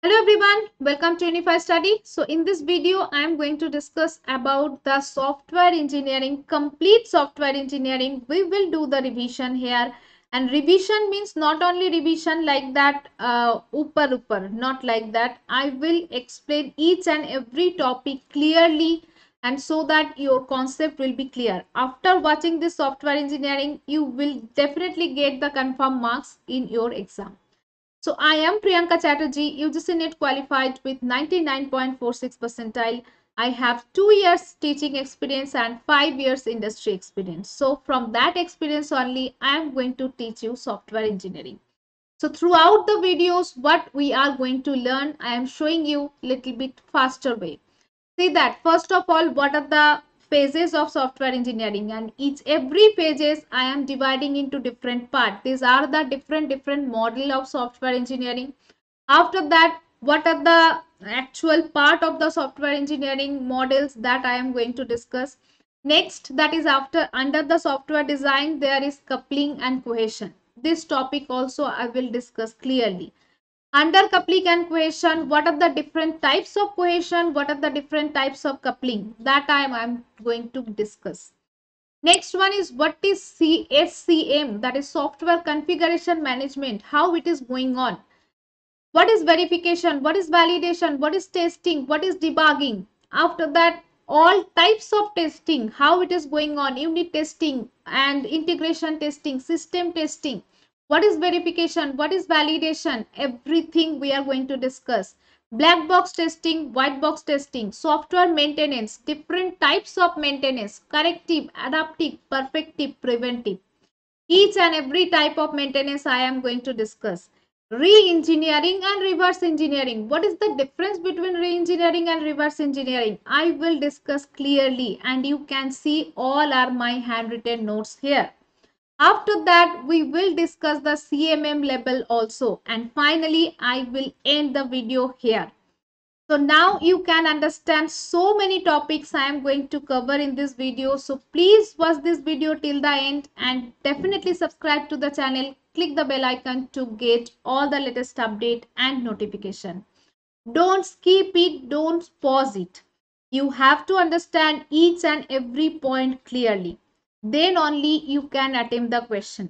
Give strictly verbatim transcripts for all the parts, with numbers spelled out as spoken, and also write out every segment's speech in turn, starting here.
Hello everyone, welcome to Unify Study. So in this video, I am going to discuss about the software engineering, complete software engineering. We will do the revision here, and revision means not only revision like that, uh, upper upper, not like that. I will explain each and every topic clearly and so that your concept will be clear. After watching this software engineering, you will definitely get the confirmed marks in your exam. So I am Priyanka Chatterjee, U G C NET qualified with ninety-nine point four six percentile. I have two years teaching experience and five years industry experience. So from that experience only, I am going to teach you software engineering. So throughout the videos, what we are going to learn, I am showing you little bit faster way. See that first of all, what are the phases of software engineering, and each every phases I am dividing into different part. These are the different different model of software engineering. After that, what are the actual part of the software engineering models that I am going to discuss. Next, that is after under the software design, there is coupling and cohesion. This topic also I will discuss clearly. Under coupling and cohesion, what are the different types of cohesion, what are the different types of coupling, that I am going to discuss. Next one is what is C S C M, that is software configuration management, how it is going on. What is verification, what is validation, what is testing, what is debugging. After that, all types of testing, how it is going on, unit testing and integration testing, system testing. What is verification, what is validation, everything we are going to discuss. Black box testing, white box testing, software maintenance, different types of maintenance, corrective, adaptive, perfective, preventive. Each and every type of maintenance I am going to discuss. Re-engineering and reverse engineering. What is the difference between re-engineering and reverse engineering? I will discuss clearly, and you can see all are my handwritten notes here. After that, we will discuss the C M M level also. And finally, I will end the video here. So now you can understand so many topics I am going to cover in this video. So please watch this video till the end and definitely subscribe to the channel. Click the bell icon to get all the latest update and notification. Don't skip it, don't pause it. You have to understand each and every point clearly. Then only you can attempt the question.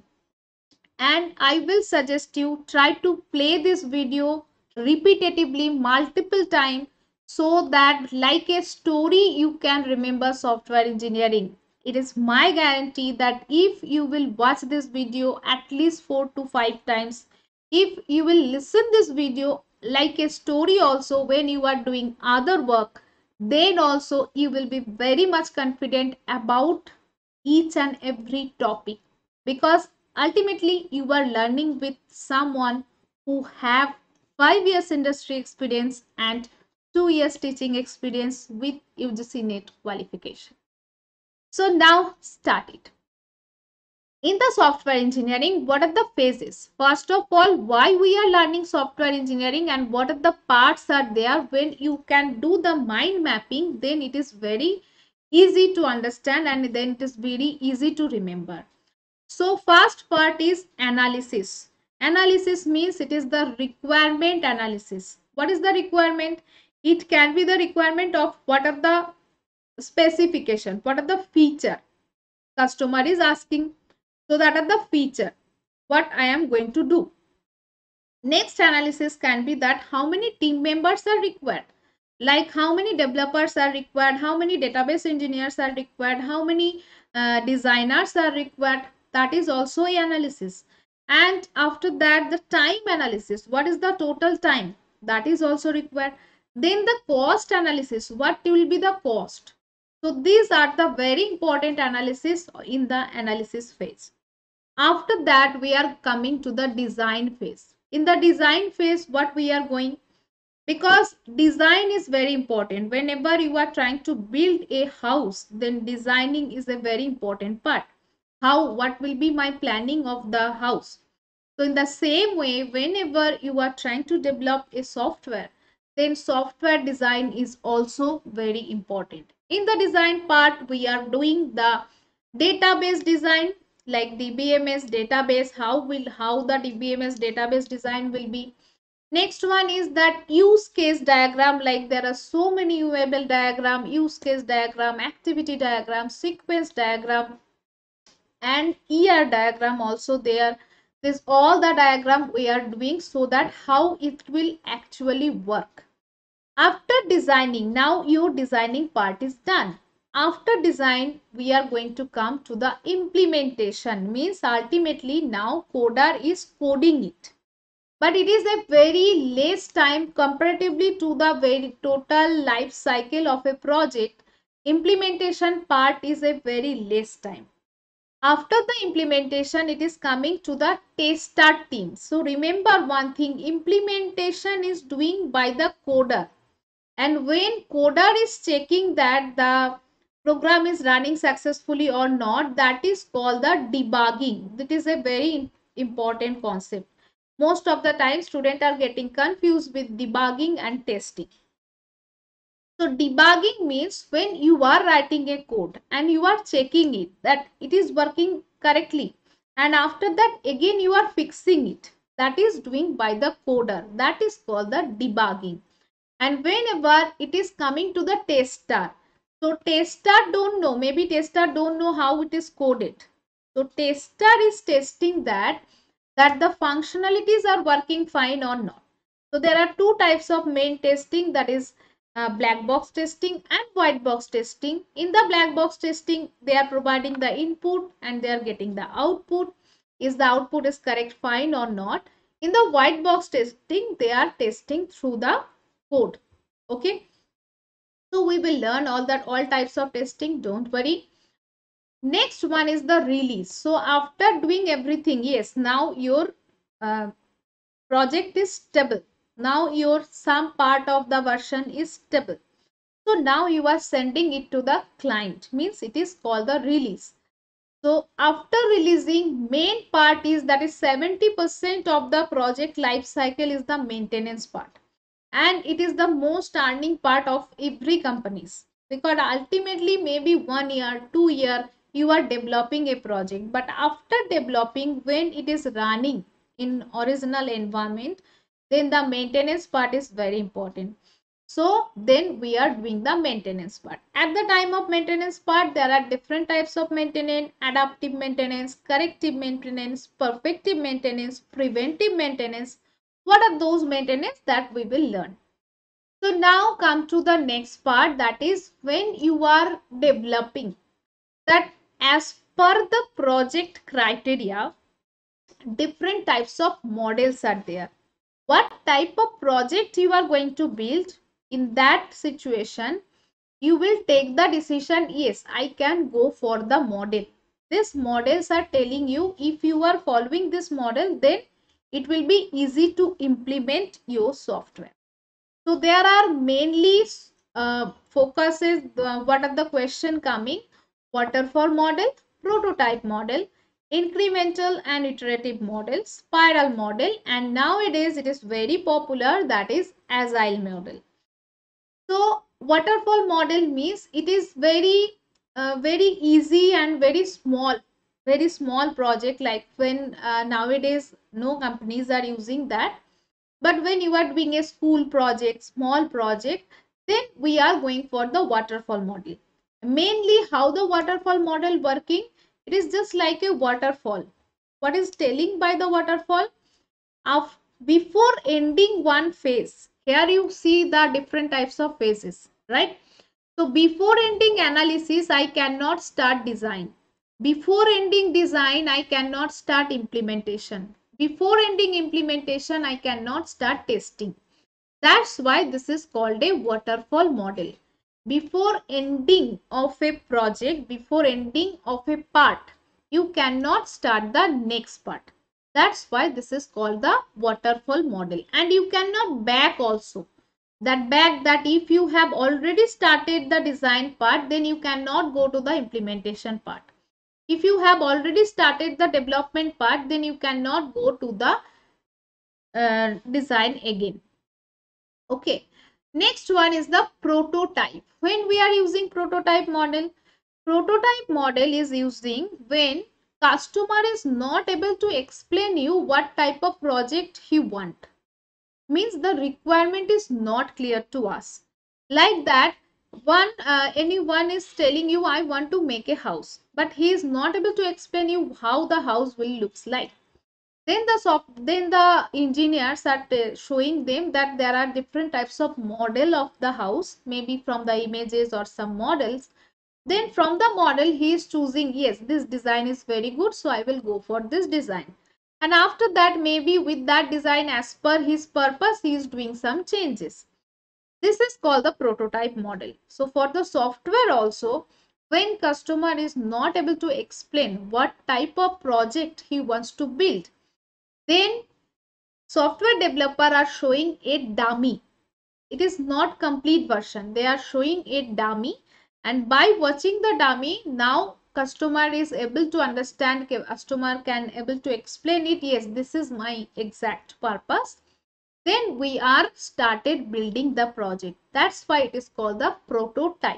And I will suggest you try to play this video repetitively multiple times so that like a story you can remember software engineering. It is my guarantee that if you will watch this video at least four to five times, if you will listen this video like a story also when you are doing other work, then also you will be very much confident about each and every topic, because ultimately you are learning with someone who have five years industry experience and two years teaching experience with U G C NET qualification. So now start it. In the software engineering, what are the phases? First of all, why we are learning software engineering and what are the parts are there. When you can do the mind mapping, then it is very easy to understand and then it is very easy to remember. So first part is analysis. Analysis means it is the requirement analysis. What is the requirement? It can be the requirement of what are the specification, what are the feature customer is asking. So that are the feature what I am going to do. Next analysis can be that how many team members are required, like how many developers are required, how many database engineers are required, how many uh, designers are required. That is also a analysis. And after that, the time analysis, what is the total time, that is also required. Then the cost analysis, what will be the cost. So these are the very important analysis in the analysis phase. After that, we are coming to the design phase. In the design phase, what we are going, because design is very important. Whenever you are trying to build a house, then designing is a very important part. How, what will be my planning of the house? So in the same way, whenever you are trying to develop a software, then software design is also very important. In the design part, we are doing the database design, like D B M S database, how will how the D B M S database design will be. Next one is that use case diagram. Like there are so many U M L diagram, use case diagram, activity diagram, sequence diagram, and E R diagram also there. This all the diagram we are doing so that how it will actually work. After designing, now your designing part is done. After design, we are going to come to the implementation. Means ultimately now coder is coding it. But it is a very less time comparatively to the very total life cycle of a project. Implementation part is a very less time. After the implementation, it is coming to the tester team. So remember one thing, implementation is doing by the coder. And when coder is checking that the program is running successfully or not, that is called the debugging. That is a very important concept. Most of the time students are getting confused with debugging and testing. So debugging means when you are writing a code and you are checking it that it is working correctly, and after that again you are fixing it. That is doing by the coder. That is called the debugging. And whenever it is coming to the tester, so tester don't know, maybe tester don't know how it is coded. So tester is testing that that the functionalities are working fine or not. So there are two types of main testing, that is uh, black box testing and white box testing. In the black box testing, they are providing the input and they are getting the output. Is the output is correct, fine or not. In the white box testing, they are testing through the code. Okay. So we will learn all that, all types of testing. Don't worry. Next one is the release. So after doing everything, yes, now your uh, project is stable. Now your some part of the version is stable. So now you are sending it to the client, means it is called the release. So after releasing, main part is that is seventy percent of the project life cycle is the maintenance part. And it is the most earning part of every companies, because ultimately maybe one year, two year you are developing a project, but after developing, when it is running in original environment, then the maintenance part is very important. So then we are doing the maintenance part. At the time of maintenance part, there are different types of maintenance: adaptive maintenance, corrective maintenance, perfective maintenance, preventive maintenance. What are those maintenance that we will learn? So now come to the next part, that is when you are developing, that as per the project criteria, different types of models are there. What type of project you are going to build, in that situation you will take the decision, yes, I can go for the model. These models are telling you if you are following this model, then it will be easy to implement your software. So there are mainly uh, focuses, uh, what are the question coming? Waterfall model, prototype model, incremental and iterative model, spiral model, and nowadays it is very popular, that is agile model. So waterfall model means it is very uh, very easy and very small, very small project, like when uh, nowadays no companies are using that. But when you are doing a school project, small project, then we are going for the waterfall model. Mainly how the waterfall model working, it is just like a waterfall. What is telling by the waterfall? Of before ending one phase, here you see the different types of phases, right? So before ending analysis, I cannot start design. Before ending design, I cannot start implementation. Before ending implementation, I cannot start testing. That's why this is called a waterfall model. Before ending of a project, before ending of a part, you cannot start the next part. That's why this is called the waterfall model. And you cannot back also. That back, that if you have already started the design part, then you cannot go to the implementation part. If you have already started the development part, then you cannot go to the uh, design again. Okay. Next one is the prototype. When we are using prototype model, prototype model is using when customer is not able to explain you what type of project he want. means the requirement is not clear to us. Like that, one uh, anyone is telling you, I want to make a house, but he is not able to explain you how the house will looks like. Then the soft then the engineers are showing them that there are different types of model of the house, maybe from the images or some models. Then from the model he is choosing, yes, this design is very good, so I will go for this design. And after that, maybe with that design as per his purpose, he is doing some changes. This is called the prototype model. So for the software also, when customer is not able to explain what type of project he wants to build, then software developer are showing a dummy. It is not complete version. They are showing a dummy, and by watching the dummy, now customer is able to understand, customer can able to explain it, yes, this is my exact purpose. Then we are started building the project. That's why it is called the prototype.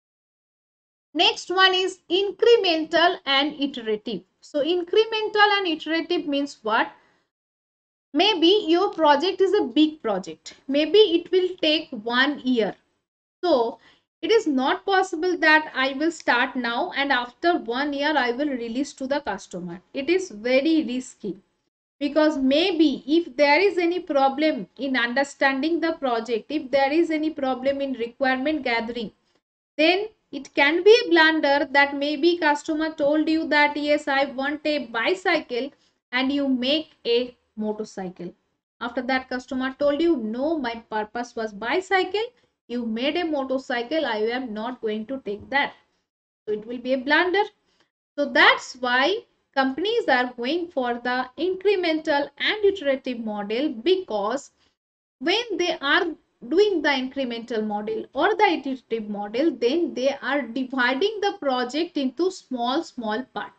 Next one is incremental and iterative. So incremental and iterative means what? Maybe your project is a big project. Maybe it will take one year. So it is not possible that I will start now and after one year I will release to the customer. It is very risky, because maybe if there is any problem in understanding the project, if there is any problem in requirement gathering, then it can be a blunder that maybe customer told you that yes, I want a bicycle, and you make a motorcycle. After that, customer told you, no, my purpose was bicycle, you made a motorcycle, I am not going to take that. So it will be a blunder. So that's why companies are going for the incremental and iterative model, because when they are doing the incremental model or the iterative model, then they are dividing the project into small small part.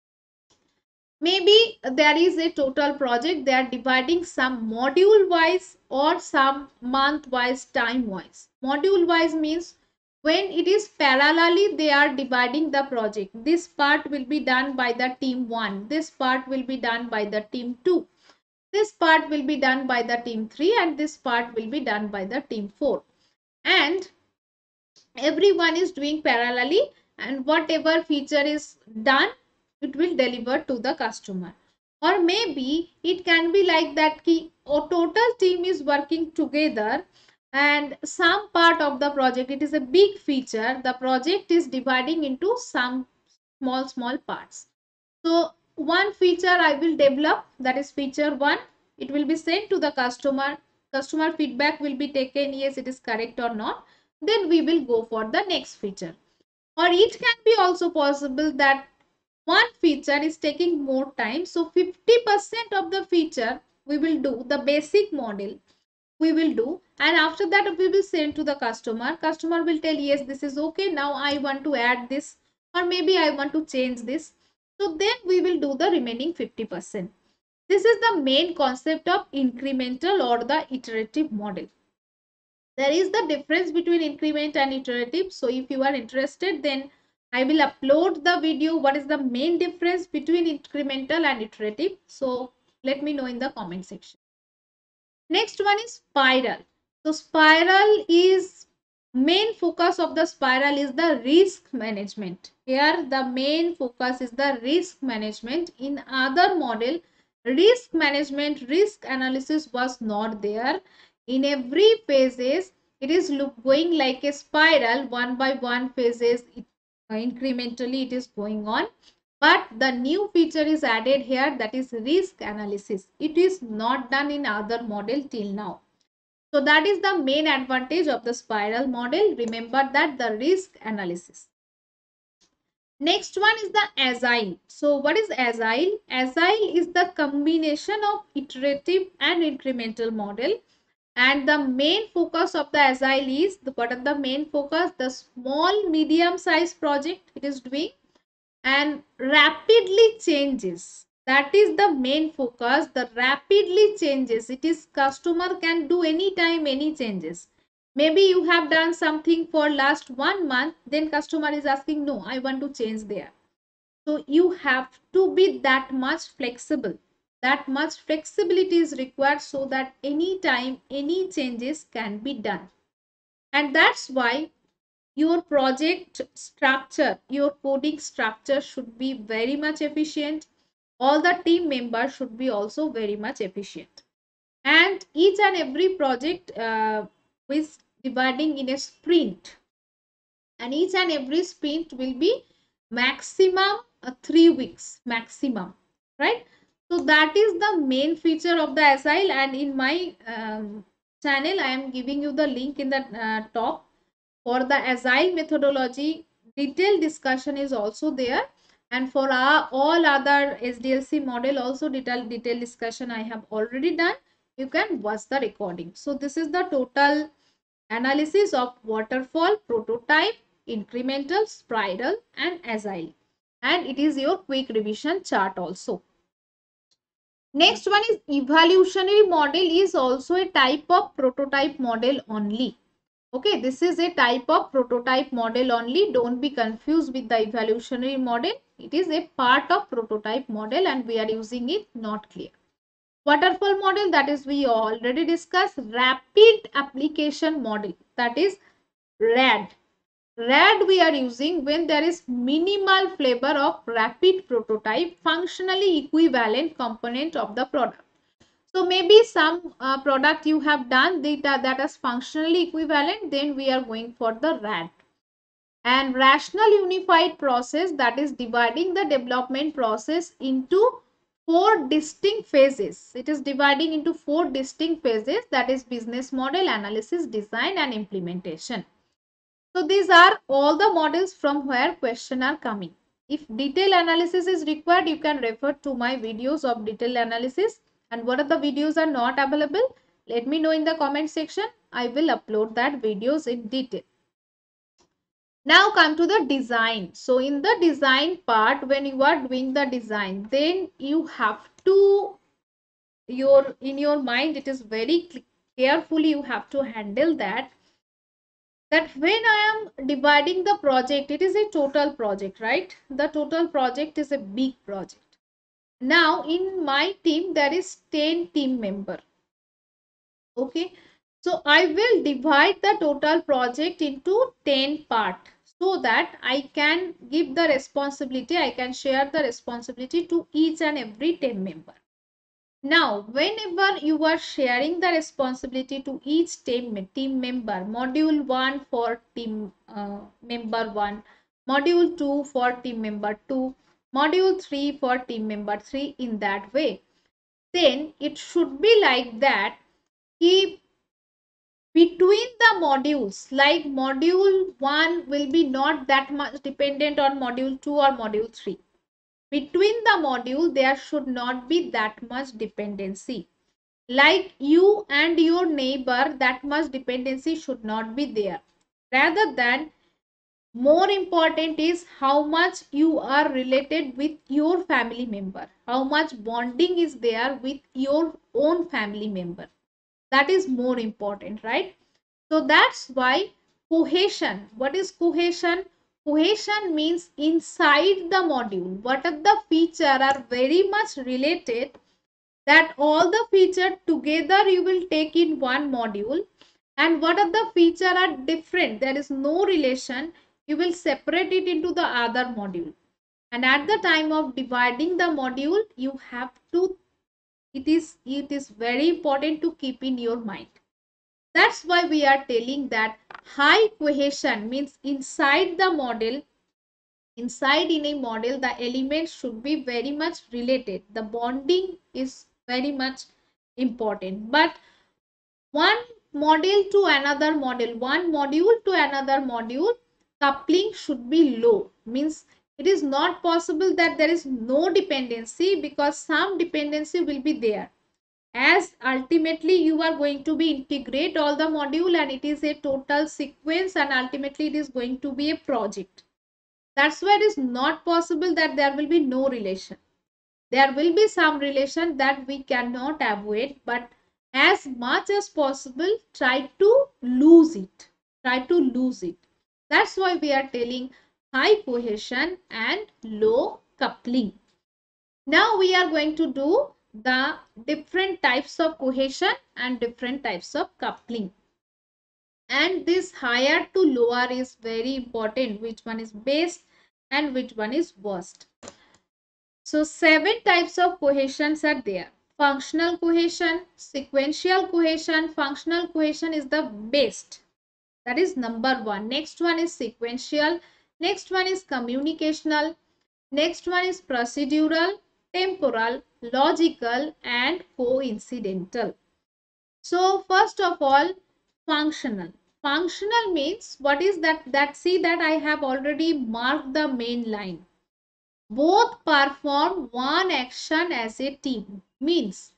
Maybe there is a total project, they are dividing some module wise or some month wise, time wise. Module wise means when it is parallelly they are dividing the project. This part will be done by the team one, this part will be done by the team two, this part will be done by the team three, and this part will be done by the team four. And everyone is doing parallelly, and whatever feature is done, it will deliver to the customer. Or maybe it can be like that ki a total team is working together, and some part of the project, it is a big feature, the project is dividing into some small small parts. So one feature I will develop, that is feature one. It will be sent to the customer. Customer feedback will be taken, yes, it is correct or not. Then we will go for the next feature. Or it can be also possible that one feature is taking more time. So fifty percent of the feature we will do, the basic model we will do, and after that we will send to the customer. Customer will tell, yes, this is okay, now I want to add this, or maybe I want to change this. So then we will do the remaining fifty percent. This is the main concept of incremental or the iterative model. There is the difference between increment and iterative. So if you are interested, then I will upload the video what is the main difference between incremental and iterative. So let me know in the comment section. Next one is spiral. So spiral is, main focus of the spiral is the risk management. Here the main focus is the risk management. In other model, risk management, risk analysis was not there. In every phases, it is look going like a spiral, one by one phases, it, uh, incrementally it is going on. But the new feature is added here, that is risk analysis. It is not done in other model till now. So that is the main advantage of the spiral model. Remember that, the risk analysis. Next one is the agile. So what is agile? Agile is the combination of iterative and incremental model. And the main focus of the agile is, the, what are the main focus? The small medium size project it is doing, and rapidly changes. That is the main focus, the rapidly changes. It is customer can do anytime any changes. Maybe you have done something for last one month, then customer is asking, no, I want to change there. So you have to be that much flexible. That much flexibility is required so that anytime any changes can be done. And that's why your project structure, your coding structure should be very much efficient. All the team members should be also very much efficient. And each and every project uh, is dividing in a sprint. And each and every sprint will be maximum uh, three weeks maximum, right? So that is the main feature of the Agile. And in my um, channel, I am giving you the link in the uh, top for the Agile methodology. Detailed discussion is also there, and for our, all other S D L C model also detailed detailed discussion I have already done. You can watch the recording. So this is the total analysis of waterfall, prototype, incremental, spiral, and Agile. And it is your quick revision chart also. Next one is evolutionary model is also a type of prototype model only. Okay, this is a type of prototype model only. Don't be confused with the evolutionary model. It is a part of prototype model and we are using it, not clear. Waterfall model, that is we already discussed. Rapid application model, that is RAD. RAD we are using when there is minimal flavor of rapid prototype, functionally equivalent component of the product. So maybe some uh, product you have done that, that is functionally equivalent, then we are going for the RAD. And rational unified process, that is dividing the development process into four distinct phases. It is dividing into four distinct phases, that is business model, analysis, design, and implementation. So these are all the models from where questions are coming. If detailed analysis is required, you can refer to my videos of detailed analysis. And what are the videos are not available? Let me know in the comment section. I will upload that videos in detail. Now come to the design. So in the design part, when you are doing the design, then you have to, your in your mind, it is very carefully you have to handle that that when I am dividing the project, it is a total project, right? The total project is a big project. Now in my team, there is ten team member. Okay. So I will divide the total project into ten part so that I can give the responsibility, I can share the responsibility to each and every team member. Now, whenever you are sharing the responsibility to each team, team member, module one for team uh, member one, module two for team member two, module three for team member three, in that way, then it should be like that. If between the modules, like module one will be not that much dependent on module two or module three. Between the module, there should not be that much dependency. Like you and your neighbor, that much dependency should not be there. Rather than, more important is how much you are related with your family member, how much bonding is there with your own family member. That is more important, right? So that's why cohesion. What is cohesion? Cohesion means inside the module, what are the features are very much related, that all the features together you will take in one module, and what are the features are different, there is no relation, you will separate it into the other module. And at the time of dividing the module, you have to, it is it is very important to keep in your mind. That's why we are telling that high cohesion means inside the model, inside in a model, the elements should be very much related. The bonding is very much important. But one model to another model, one module to another module, coupling should be low. Means it is not possible that there is no dependency, because some dependency will be there. As ultimately you are going to be integrate all the module and it is a total sequence, and ultimately it is going to be a project. That's why it is not possible that there will be no relation. There will be some relation that we cannot avoid, but as much as possible, try to lose it. Try to lose it. That's why we are telling high cohesion and low coupling. Now we are going to do the different types of cohesion and different types of coupling. And this higher to lower is very important, which one is best and which one is worst. So seven types of cohesions are there. Functional cohesion, sequential cohesion. Functional cohesion is the best. That is number one. Next one is sequential. Next one is communicational. Next one is procedural, temporal, logical, and coincidental. So first of all, functional. Functional means what is that? That see that I have already marked the main line. Both perform one action as a team. Means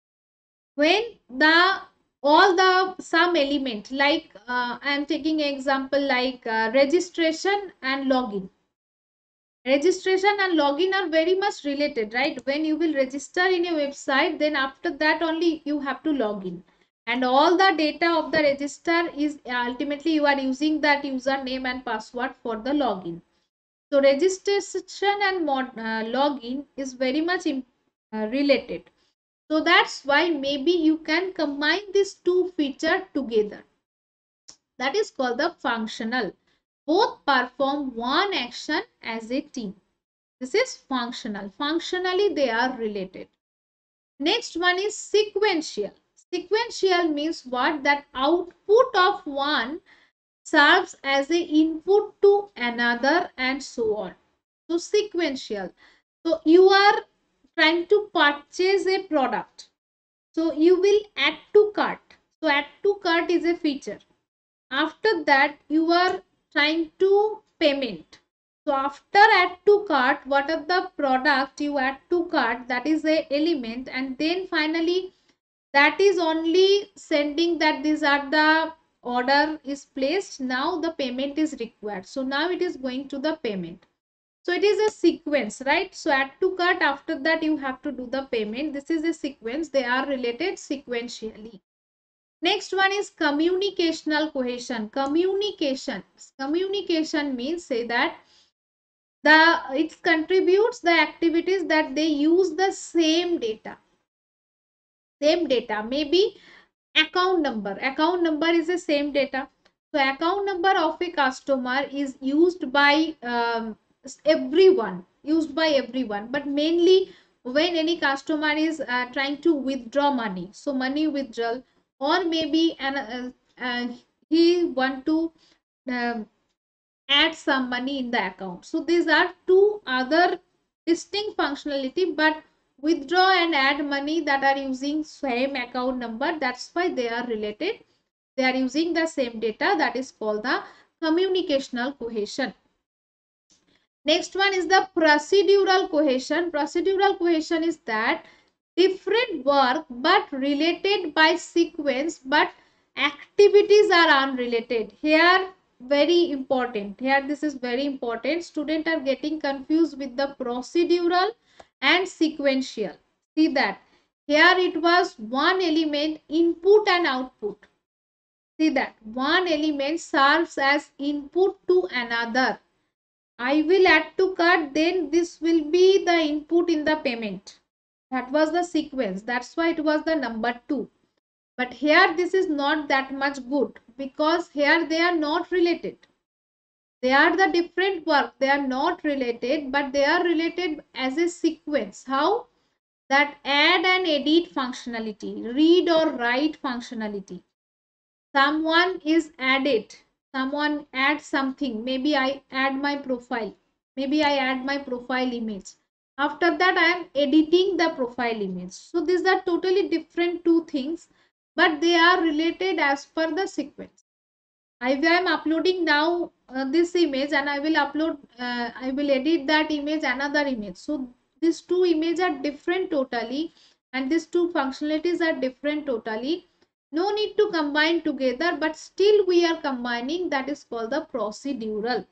when the all the some element like uh, I am taking example like uh, registration and login. Registration and login are very much related, right? When you will register in a website, then after that only you have to log in. And all the data of the register is ultimately you are using that username and password for the login. So registration and mod, uh, login is very much uh, related. So that's why maybe you can combine these two features together. That is called the functional. Both perform one action as a team. This is functional. Functionally, they are related. Next one is sequential. Sequential means what? That output of one serves as a input to another and so on. So sequential. So you are trying to purchase a product. So you will add to cart. So add to cart is a feature. After that, you are trying to payment. So after add to cart, what are the product you add to cart? That is a element, and then finally that is only sending that these are the order is placed. Now the payment is required. So now it is going to the payment. So it is a sequence, right? So add to cart, after that you have to do the payment. This is a sequence. They are related sequentially. Next one is communicational cohesion. Communication. Communication means say that the it contributes the activities that they use the same data. Same data. Maybe account number. Account number is the same data. So account number of a customer is used by um, everyone. Used by everyone. But mainly when any customer is uh, trying to withdraw money. So money withdrawal, or maybe an uh, uh, he want to um, add some money in the account. So these are two other distinct functionality, but withdraw and add money that are using same account number, that's why they are related. They are using the same data, that is called the communicational cohesion. Next one is the procedural cohesion. Procedural cohesion is that different work but related by sequence, but activities are unrelated. Here very important. Here this is very important. Students are getting confused with the procedural and sequential. See that here it was one element input and output. See that one element serves as input to another. I will add to cart, then this will be the input in the payment. That was the sequence. That's why it was the number two. But here this is not that much good because here they are not related. They are the different work. They are not related, but they are related as a sequence. How? That add and edit functionality, read or write functionality. Someone is added. Someone adds something. Maybe I add my profile. Maybe I add my profile image. After that, I am editing the profile image. So these are totally different two things, but they are related as per the sequence. I am uploading now uh, this image, and I will upload, uh, I will edit that image, another image. So these two images are different totally, and these two functionalities are different totally. No need to combine together, but still we are combining. That is called the procedural.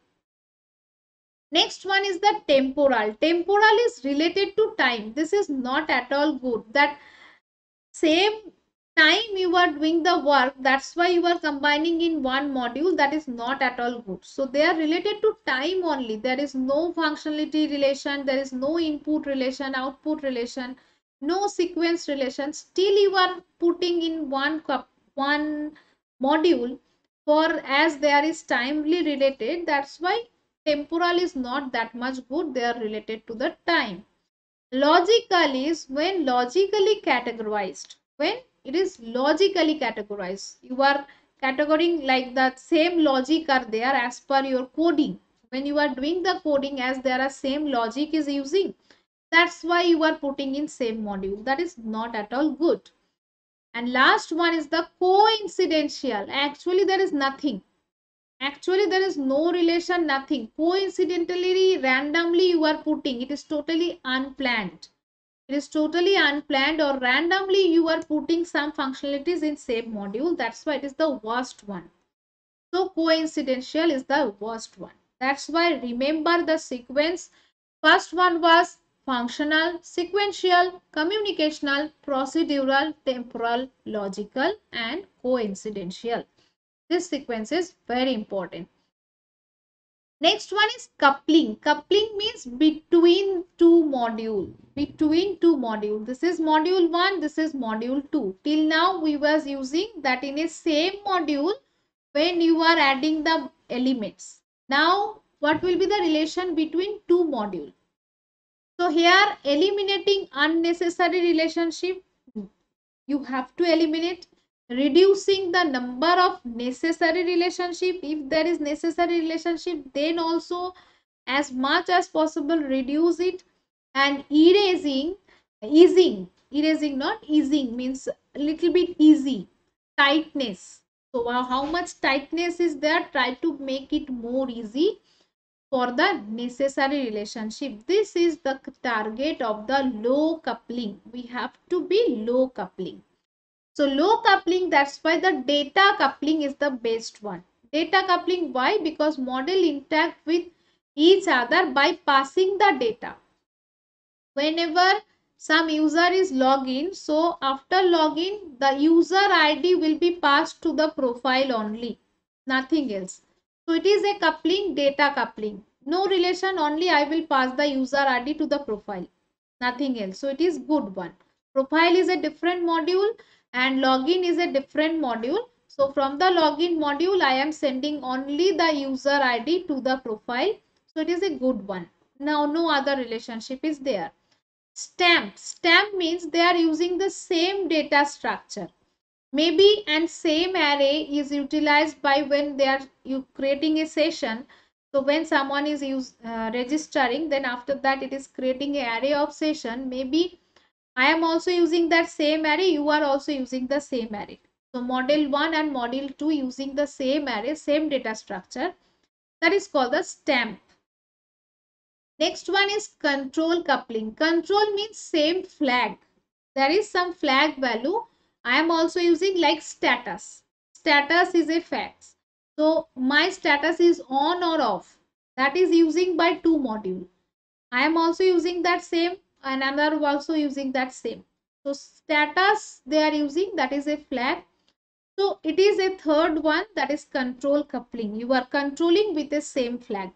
Next one is the temporal. Temporal is related to time. This is not at all good. That same time you are doing the work, that's why you are combining in one module. That is not at all good. So they are related to time only. There is no functionality relation. There is no input relation, output relation. no sequence relation, still you are putting in one cup, one module for as there is timely related. That's why temporal is not that much good. They are related to the time. Logical is when logically categorized. When it is logically categorized, you are categorizing like the same logic are there as per your coding. When you are doing the coding, as there are same logic is using, that's why you are putting in same module. That is not at all good. And last one is the coincidental. Actually, there is nothing. Actually, there is no relation, nothing. Coincidentally, randomly you are putting. It is totally unplanned. It is totally unplanned or randomly you are putting some functionalities in same module. That's why it is the worst one. So coincidental is the worst one. That's why remember the sequence. First one was functional, sequential, communicational, procedural, temporal, logical, and coincidental. This sequence is very important. Next one is coupling. Coupling means between two module. Between two module. This is module one, this is module two. Till now we was using that in a same module when you are adding the elements. Now what will be the relation between two module? So here eliminating unnecessary relationship, you have to eliminate. Reducing the number of necessary relationship, if there is necessary relationship then also as much as possible reduce it. And erasing, easing, erasing not easing means a little bit easy. Tightness, so uh, how much tightness is there, try to make it more easy for the necessary relationship. This is the target of the low coupling. We have to be low coupling. So low coupling, that's why the data coupling is the best one. Data coupling, why? Because model interact with each other by passing the data. Whenever some user is login, so after login, the user I D will be passed to the profile only, nothing else. So it is a coupling, data coupling. No relation, only I will pass the user I D to the profile, nothing else. So it is good one. Profile is a different module and login is a different module. So from the login module, I am sending only the user I D to the profile. So it is a good one. Now no other relationship is there. Stamp. Stamp means they are using the same data structure. Maybe and same array is utilized by when they are you creating a session. So when someone is use, uh, registering, then after that it is creating an array of session. Maybe I am also using that same array, you are also using the same array. So model one and model two using the same array, same data structure. That is called the stamp. Next one is control coupling. Control means same flag. There is some flag value. I am also using like status. Status is a fact. So my status is on or off. That is using by two module. I am also using that same and another also using that same. So status they are using, that is a flag. So it is a third one, that is control coupling. You are controlling with the same flag.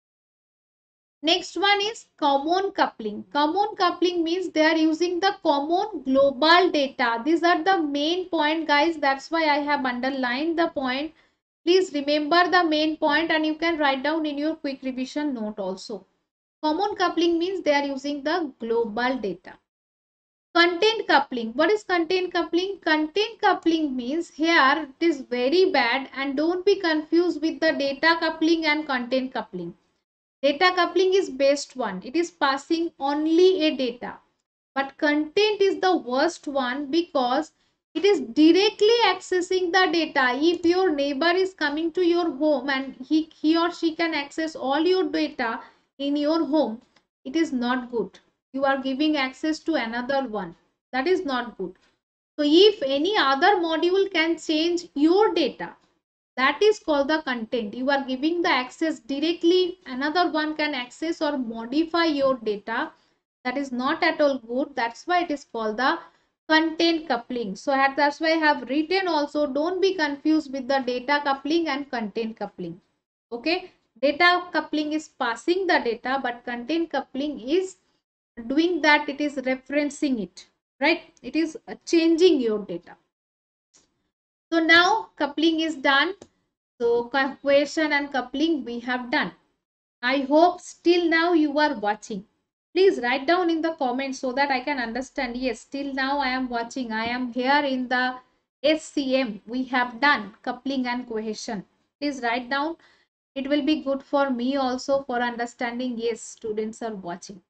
Next one is common coupling. Common coupling means they are using the common global data. These are the main point, guys. That's why I have underlined the point. Please remember the main point and you can write down in your quick revision note also. Common coupling means they are using the global data. Content coupling. What is content coupling? Content coupling means here it is very bad and don't be confused with the data coupling and content coupling. Data coupling is best one. It is passing only a data. But content is the worst one because it is directly accessing the data. If your neighbor is coming to your home and he, he or she can access all your data in your home, it is not good. You are giving access to another one. That is not good. So if any other module can change your data, that is called the content. You are giving the access directly, another one can access or modify your data. That is not at all good. That's why it is called the content coupling. So that's why I have written also, don't be confused with the data coupling and content coupling. Okay, data coupling is passing the data, but content coupling is doing that, it is referencing it. right? It is uh, changing your data. So now coupling is done. So cohesion and coupling we have done. I hope still now you are watching. Please write down in the comments so that I can understand. Yes, still now I am watching. I am here in the S C M. We have done coupling and cohesion. Please write down. It will be good for me also for understanding. Yes, students are watching.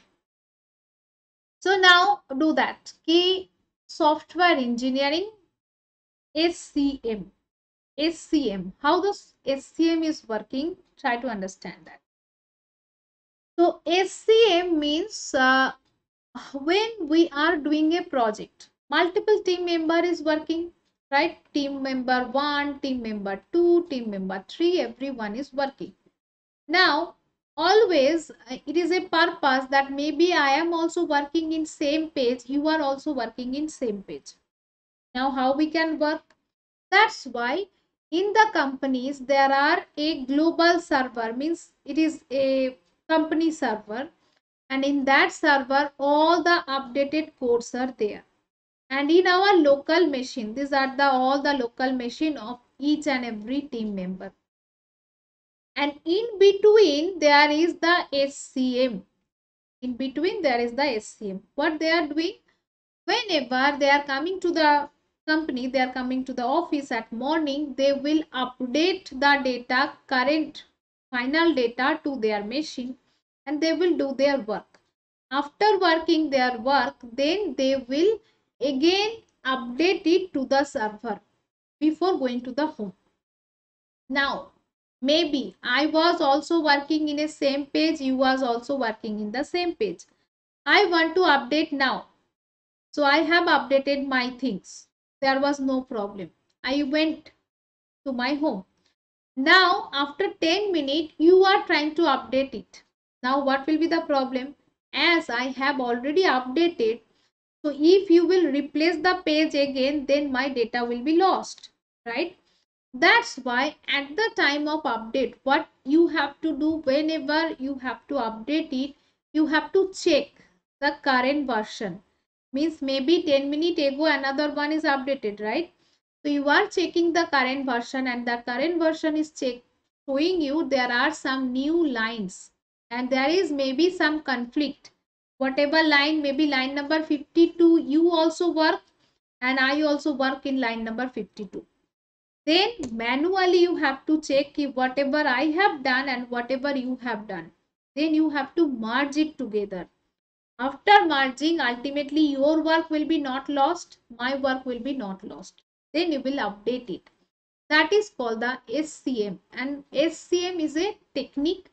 So now do that. Key software engineering, S C M. S C M. How the S C M is working? Try to understand that. So S C M means uh, when we are doing a project, multiple team member is working, right? Team member one, team member two, team member three, everyone is working. Now, always uh, it is a purpose that maybe I am also working in same page, you are also working in same page. Now, how we can work? That's why in the companies there are a global server, means it is a company server, and in that server all the updated codes are there. And in our local machine, these are the all the local machine of each and every team member. And in between there is the S C M. In between there is the S C M. What they are doing? Whenever they are coming to the company, they are coming to the office at morning, they will update the data, current final data to their machine, and they will do their work. After working their work, then they will again update it to the server before going to the home. Now, maybe I was also working in a same page, you was also working in the same page. I want to update now. So I have updated my things. There was no problem. I went to my home. Now, after ten minutes, you are trying to update it. Now, what will be the problem? As I have already updated, so if you will replace the page again, then my data will be lost, right? That's why at the time of update, what you have to do whenever you have to update it, you have to check the current version. Means maybe ten minutes ago another one is updated, right? So you are checking the current version, and the current version is check showing you there are some new lines, and there is maybe some conflict. Whatever line, maybe line number fifty-two, you also work and I also work in line number fifty-two. Then manually you have to check if whatever I have done and whatever you have done. Then you have to merge it together. After merging, ultimately your work will be not lost, my work will be not lost. Then you will update it. That is called the S C M. And S C M is a technique.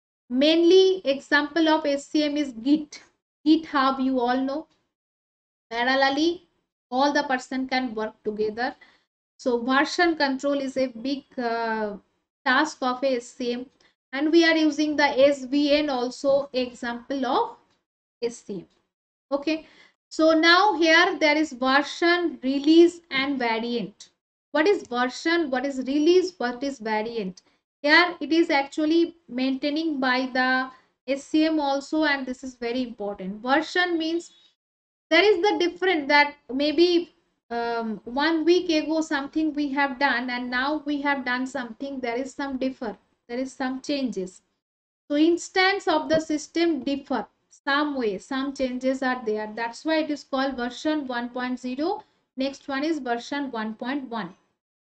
Mainly example of S C M is Git. GitHub, you all know. Parallelly, all the person can work together. So version control is a big uh, task of a S C M, and we are using the S V N also example of S C M. Okay, so now here there is version, release and variant. What is version? What is release? What is variant? Here it is actually maintaining by the S C M also, and this is very important. Version means there is the difference that maybe um, one week ago something we have done and now we have done something, there is some differ, there is some changes. So instance of the system differ some way, some changes are there. That's why it is called version one point zero. Next one is version one point one,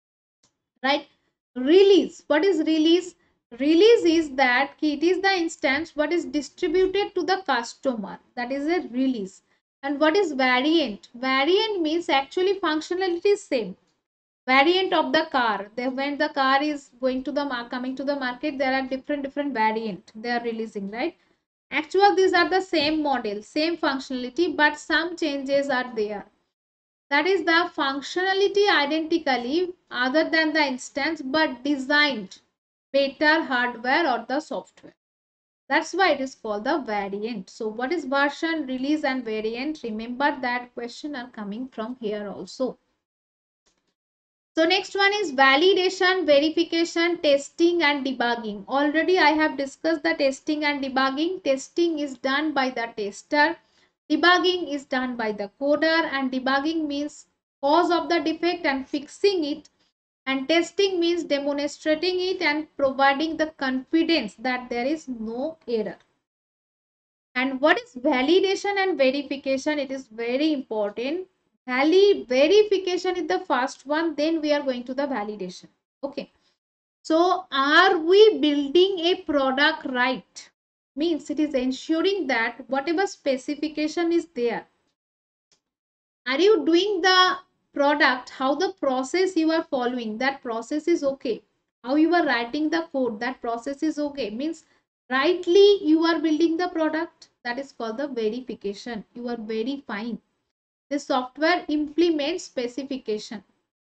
right? Release, what is release? Release is that it is the instance what is distributed to the customer, that is a release. And what is variant? Variant means actually functionality is same. Variant of the car, they, when the car is going to the coming to the market, there are different different variant they are releasing, right? Actually these are the same model, same functionality, but some changes are there. That is the functionality identically other than the instance, but designed better hardware or the software. That's why it is called the variant. So what is version, release and variant? Remember that question are coming from here also. So next one is validation, verification, testing and debugging. Already I have discussed the testing and debugging. Testing is done by the tester. Debugging is done by the coder, and debugging means cause of the defect and fixing it, and testing means demonstrating it and providing the confidence that there is no error. And what is validation and verification? It is very important. Vali verification is the first one, then we are going to the validation. Okay. So are we building a product right? Means it is ensuring that whatever specification is there, are you doing the product, how the process you are following, that process is okay. How you are writing the code, that process is okay. Means rightly you are building the product. That is called the verification. You are verifying. The software implements specification.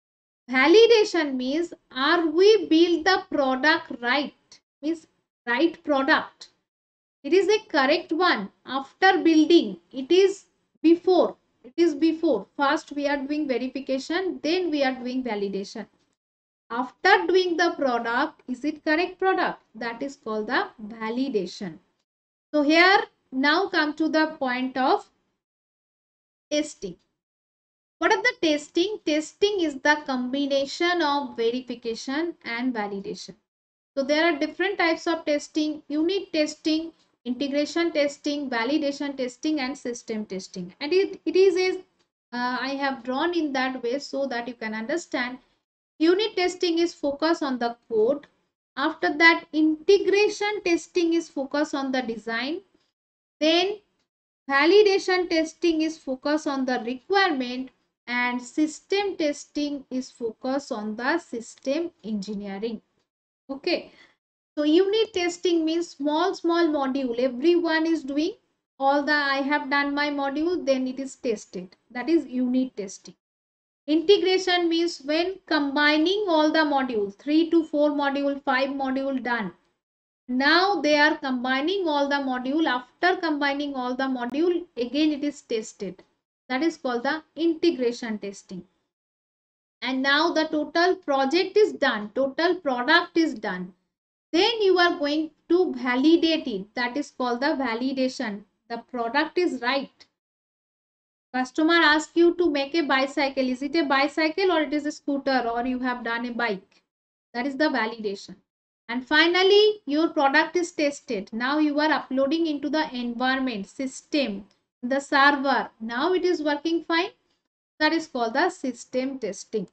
Validation means are we build the product right? Means right product. It is a correct one after building. It is before. It is before. First we are doing verification, then we are doing validation. After doing the product, is it correct product? That is called the validation. So here now come to the point of testing. What are the testing? Testing is the combination of verification and validation. So there are different types of testing: unit testing, integration testing, validation testing, and system testing. And it, it is a, uh, I have drawn in that way so that you can understand. Unit testing is focused on the code. After that, integration testing is focused on the design. Then validation testing is focused on the requirement, and system testing is focused on the system engineering. Okay. So unit testing means small, small module. Everyone is doing all the, I have done my module, then it is tested. That is unit testing. Integration means when combining all the modules, three to four module, five module done. Now they are combining all the module. After combining all the module, again it is tested. That is called the integration testing. And now the total project is done. Total product is done. Then you are going to validate it. That is called the validation. The product is right. Customer asks you to make a bicycle. Is it a bicycle or it is a scooter, or you have done a bike? That is the validation. And finally, your product is tested. Now you are uploading into the environment, system, the server. Now it is working fine. That is called the system testing.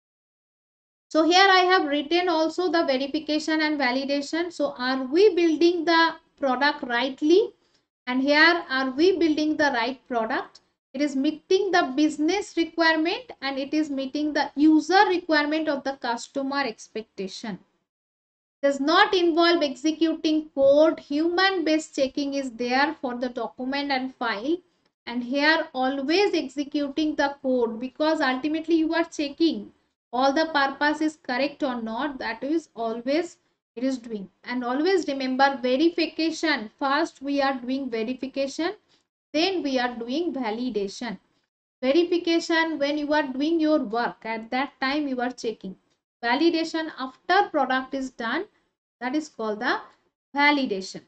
So here I have written also the verification and validation. So are we building the product rightly? And here are we building the right product? It is meeting the business requirement and it is meeting the user requirement of the customer expectation. Does not involve executing code. Human based checking is there for the document and file. And here always executing the code, because ultimately you are checking all the purpose is correct or not. That is always it is doing. And always remember verification. First we are doing verification, then we are doing validation. Verification when you are doing your work, at that time you are checking. Validation after product is done, that is called the validation.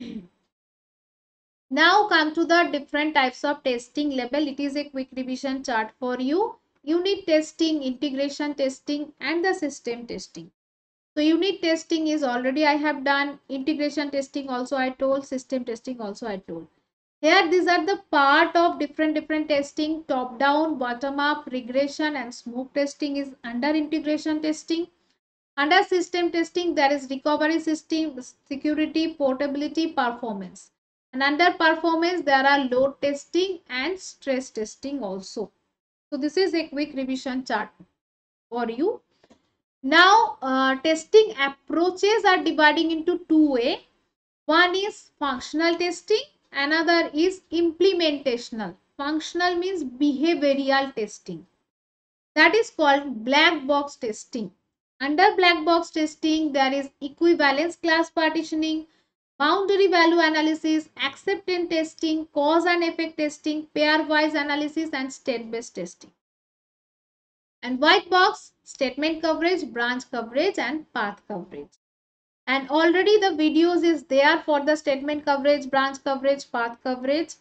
Now come to the different types of testing level. It is a quick revision chart for you. Unit testing, integration testing, and the system testing. So unit testing is already I have done. Integration testing also I told. System testing also I told. Here these are the part of different different testing. Top down, bottom up, regression, and smoke testing is under integration testing. Under system testing, there is recovery system, security, portability, performance. And under performance, there are load testing and stress testing also. So this is a quick revision chart for you. Now, uh, testing approaches are dividing into two ways. One is functional testing, another is implementational. Functional means behavioral testing. That is called black box testing. Under black box testing, there is equivalence class partitioning, boundary value analysis, acceptance testing, cause and effect testing, pairwise analysis, and state-based testing. And white box, statement coverage, branch coverage, and path coverage. And already the videos is there for the statement coverage, branch coverage, path coverage.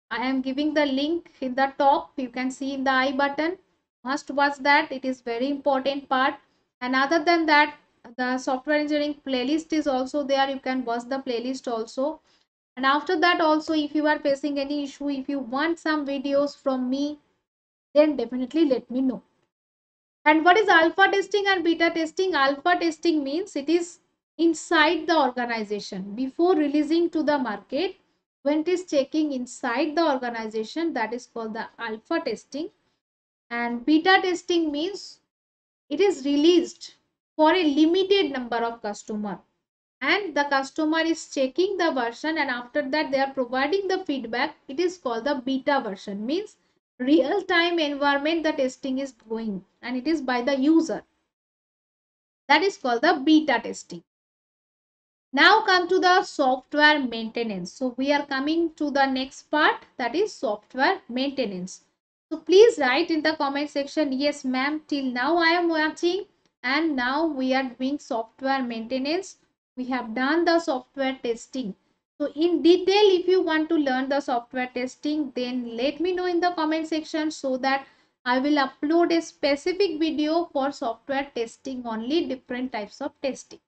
I am giving the link in the top. You can see in the I button. Must watch that. It is very important part. And other than that, the software engineering playlist is also there. You can watch the playlist also. And after that also, if you are facing any issue, if you want some videos from me, then definitely let me know. And what is alpha testing and beta testing? Alpha testing means it is inside the organization before releasing to the market. When it is checking inside the organization, that is called the alpha testing. And beta testing means it is released for a limited number of customer, and the customer is checking the version, and after that they are providing the feedback. It is called the beta version, means real time environment the testing is going, and it is by the user. That is called the beta testing. Now come to the software maintenance. So we are coming to the next part, that is software maintenance. So please write in the comment section, yes ma'am, till now I am watching and now we are doing software maintenance. We have done the software testing. So in detail, if you want to learn the software testing, then let me know in the comment section so that I will upload a specific video for software testing only, different types of testing.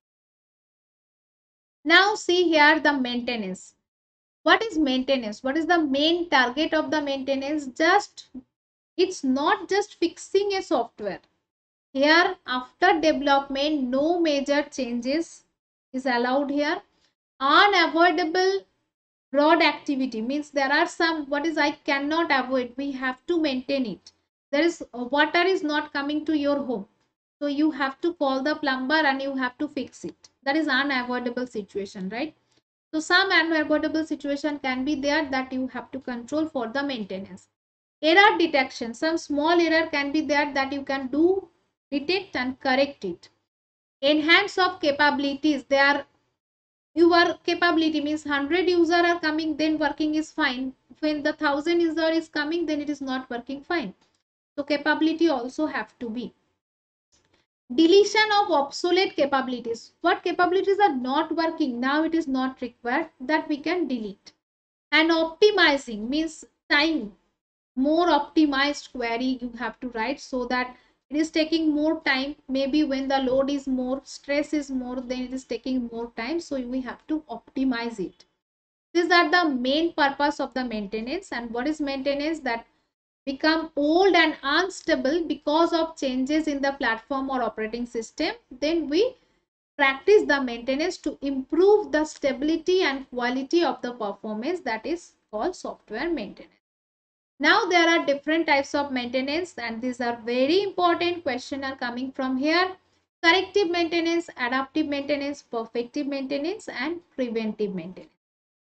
Now see here the maintenance. What is maintenance? What is the main target of the maintenance? Just, it's not just fixing a software. Here after development, no major changes is allowed here. Unavoidable broad activity means there are some, what is I cannot avoid, we have to maintain it. There is water is not coming to your home, so you have to call the plumber and you have to fix it. That is unavoidable situation, right? So some unavoidable situation can be there that you have to control for the maintenance. Error detection, some small error can be there that you can do, detect and correct it. Enhance of capabilities, they are your capability means one hundred user are coming, then working is fine. When the one thousand user is coming, then it is not working fine. So capability also have to be. Deletion of obsolete capabilities. What capabilities are not working now, it is not required, that we can delete. And optimizing means time. More optimized query you have to write so that it is taking more time. Maybe when the load is more, stress is more, then it is taking more time. So we have to optimize it. These are the main purpose of the maintenance. And what is maintenance? That become old and unstable because of changes in the platform or operating system. Then we practice the maintenance to improve the stability and quality of the performance. That is called software maintenance. Now there are different types of maintenance and these are very important. Questions are coming from here. Corrective maintenance, adaptive maintenance, perfective maintenance and preventive maintenance.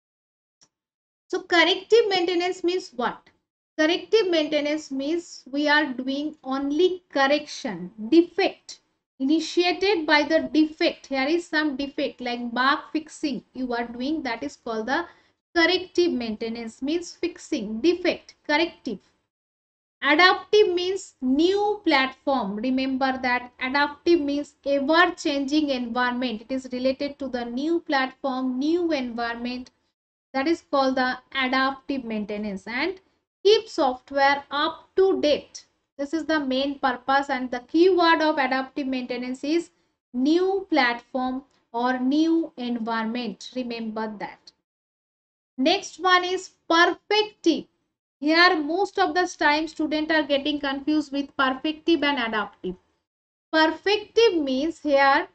So corrective maintenance means what? Corrective maintenance means we are doing only correction, defect initiated by the defect. Here is some defect like bug fixing you are doing, that is called the corrective maintenance, means fixing defect, corrective. Adaptive means new platform. Remember that adaptive means ever changing environment. It is related to the new platform, new environment. That is called the adaptive maintenance. And keep software up to date. This is the main purpose, and the keyword of adaptive maintenance is new platform or new environment. Remember that. Next one is perfective. Here most of the time students are getting confused with perfective and adaptive. Perfective means here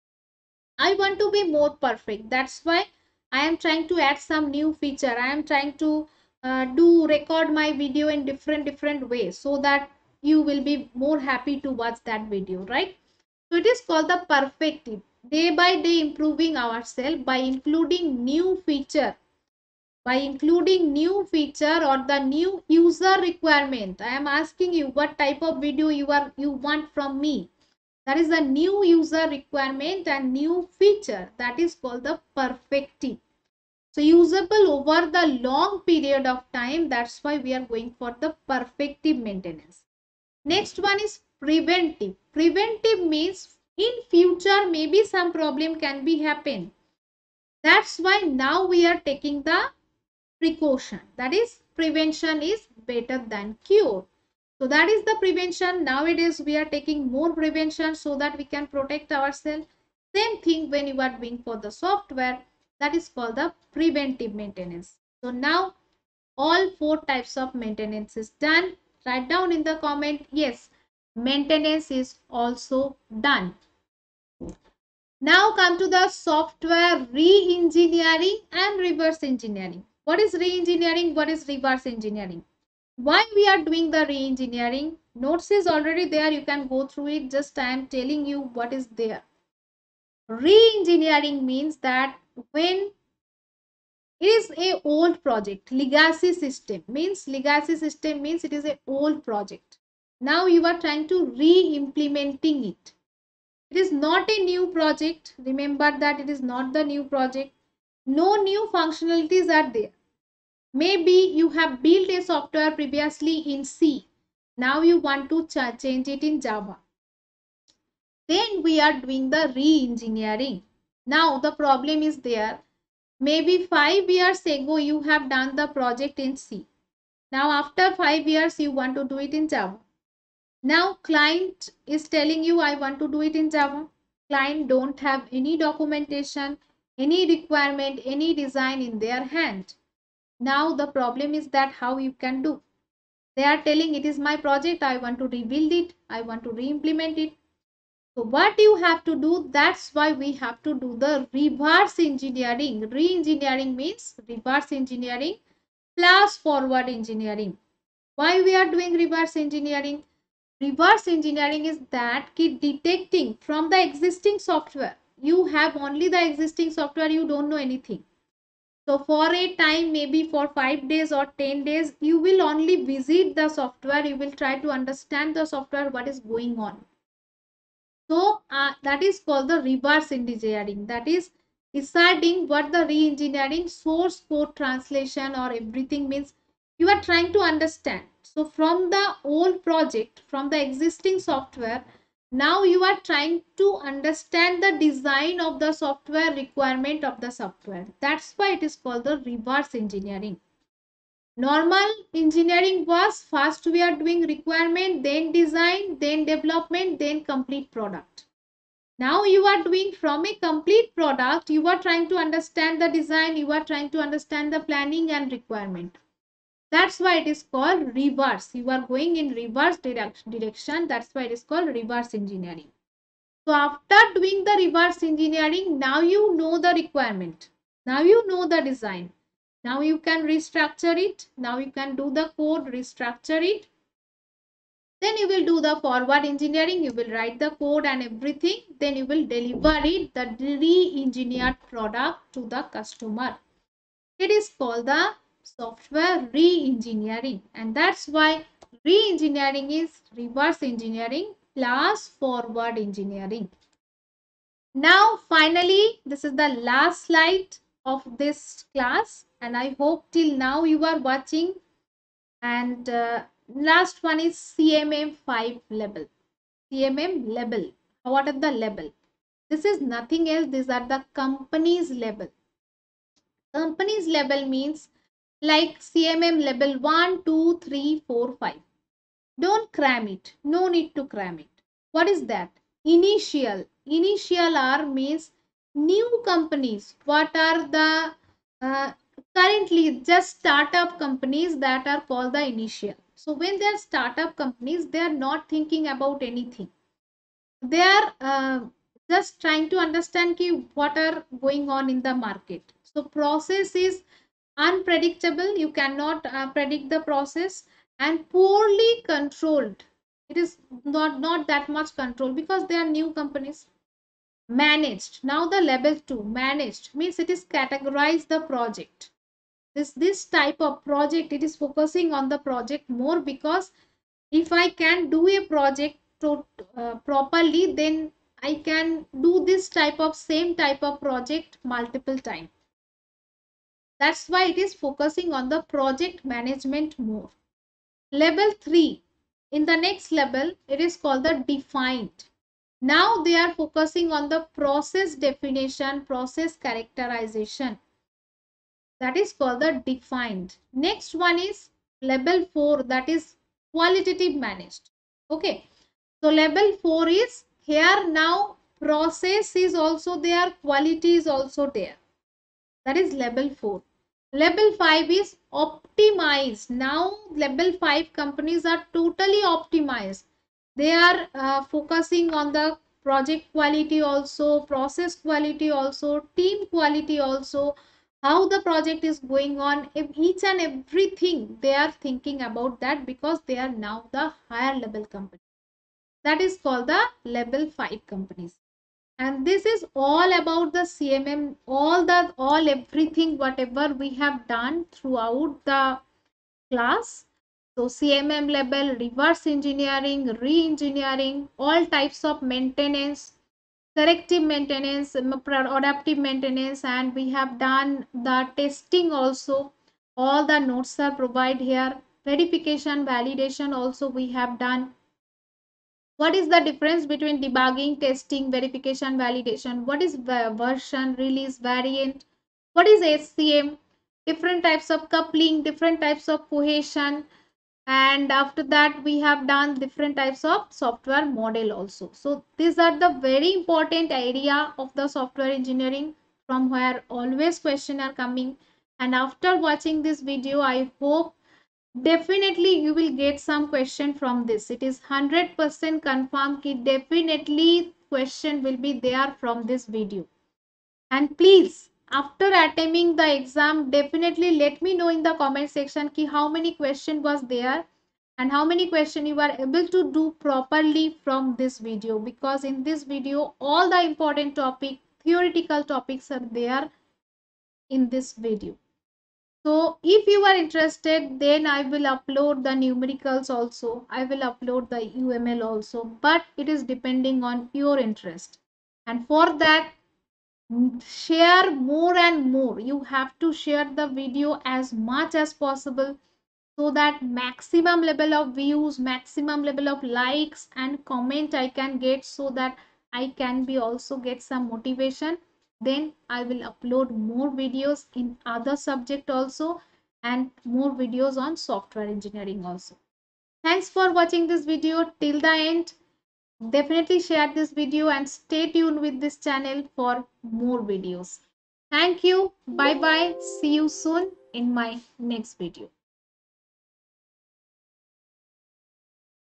I want to be more perfect. That's why I am trying to add some new feature. I am trying to uh, do record my video in different different ways so that you will be more happy to watch that video, right? So it is called the perfective. Day by day improving ourselves by including new feature by including new feature or the new user requirement. I am asking you what type of video you are you want from me. That is the new user requirement and new feature, that is called the perfective. So usable over the long period of time, that's why we are going for the perfective maintenance. Next one is preventive. Preventive means in future maybe some problem can be happen. That's why now we are taking the precaution. That is, prevention is better than cure. So that is the prevention. Nowadays we are taking more prevention so that we can protect ourselves. Same thing when you are doing for the software, that is called the preventive maintenance. So now all four types of maintenance is done. Write down in the comment, yes, maintenance is also done. Now come to the software re-engineering and reverse engineering. What is re-engineering? What is reverse engineering? Why we are doing the re-engineering? Notes is already there. You can go through it. Just I am telling you what is there. Re-engineering means that when it is a old project, legacy system means legacy system means it is a old project. Now you are trying to re-implementing it. It is not a new project. Remember that it is not the new project. No new functionalities are there. Maybe you have built a software previously in C. Now you want to ch change it in Java. Then we are doing the re-engineering. Now the problem is there. Maybe five years ago you have done the project in C. Now after five years you want to do it in Java. Now client is telling you I want to do it in Java. Client don't have any documentation, any requirement, any design in their hand. Now the problem is that how you can do. They are telling it is my project, I want to rebuild it, I want to re-implement it. So what you have to do, that's why we have to do the reverse engineering. Re-engineering means reverse engineering plus forward engineering. Why we are doing reverse engineering? Reverse engineering is that ki detecting from the existing software. You have only the existing software, you don't know anything. So for a time, maybe for five days or ten days, you will only visit the software. You will try to understand the software, what is going on. So uh, that is called the reverse engineering. That is deciding what the re-engineering source code translation or everything means. You are trying to understand. So from the old project, from the existing software, now you are trying to understand the design of the software, requirement of the software. That's why it is called the reverse engineering. Normal engineering was first we are doing requirement, then design, then development, then complete product. Now you are doing from a complete product, you are trying to understand the design, you are trying to understand the planning and requirement. That's why it is called reverse. You are going in reverse direction. That's why it is called reverse engineering. So after doing the reverse engineering, now you know the requirement. Now you know the design. Now you can restructure it. Now you can do the code, restructure it. Then you will do the forward engineering. You will write the code and everything. Then you will deliver it, the re-engineered product to the customer. It is called the software re-engineering. And that's why re-engineering is reverse engineering plus forward engineering. Now, finally, this is the last slide of this class. And I hope till now you are watching. And uh, last one is C M M five level. C M M level. What are the level? This is nothing else. These are the company's level. Company's level means like C M M level one, two, three, four, five. Don't cram it. No need to cram it. What is that? Initial. Initial R means new companies. What are the uh, currently just startup companies that are called the initial. So when they are startup companies, they are not thinking about anything. They are uh, just trying to understand ki what are going on in the market. So process is unpredictable. You cannot uh, predict the process, and poorly controlled. It is not not that much control because they are new companies. Managed. Now the level two, managed means it is categorized the project. This this type of project, it is focusing on the project more, because if I can do a project to, uh, properly, then I can do this type of same type of project multiple times. That's why it is focusing on the project management more. Level three. In the next level, it is called the defined. Now they are focusing on the process definition, process characterization. That is called the defined. Next one is level four, that is qualitative managed. Okay. So level four is here now process is also there, quality is also there. That is level four. Level five is optimized. Now level five companies are totally optimized. They are uh, focusing on the project quality also, process quality also, team quality also, how the project is going on, each and everything they are thinking about that, because they are now the higher level company. That is called the level five companies. And this is all about the C M M, all the all everything whatever we have done throughout the class. So C M M level, reverse engineering, re-engineering, all types of maintenance, corrective maintenance, adaptive maintenance, and we have done the testing also. All the notes are provided here. Verification, validation also we have done. What is the difference between debugging, testing, verification, validation? What is version, release, variant? What is S C M? Different types of coupling, different types of cohesion. And after that, we have done different types of software model also. So these are the very important area of the software engineering, from where always questions are coming. And after watching this video, I hope definitely you will get some question from this. It is one hundred percent confirmed that definitely question will be there from this video. And please, after attending the exam, definitely let me know in the comment section ki how many question was there and how many question you were able to do properly from this video, because in this video all the important topic, theoretical topics are there in this video. So if you are interested, then I will upload the numericals also. I will upload the U M L also, but it is depending on your interest. And for that, share more and more. You have to share the video as much as possible, so that maximum level of views, maximum level of likes and comment I can get, so that I can be also get some motivation. Then I will upload more videos in other subject also, and more videos on software engineering also. Thanks for watching this video till the end. Definitely share this video and stay tuned with this channel for more videos. Thank you. Bye bye. See you soon in my next video.